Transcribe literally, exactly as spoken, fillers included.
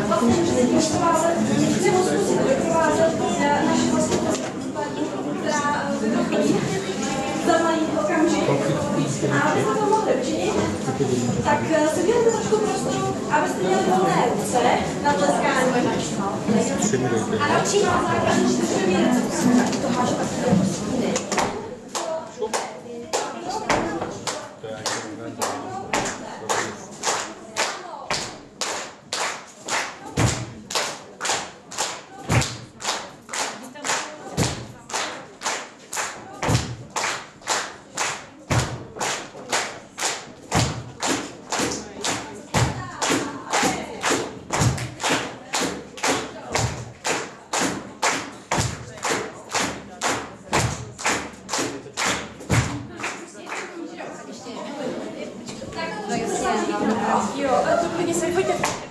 vlastně můžete tím provázet, nebo zkusit doprovázet naši vlastně která vyvrcholí za malý okamžik. A abyste to mohli učinit, tak si udělejte trošku prostoru, abyste měli volné ruce na tleskání. A naučím vás základní čtyři věci. To hážu takové stíny. Jo, to klidně se pojďte.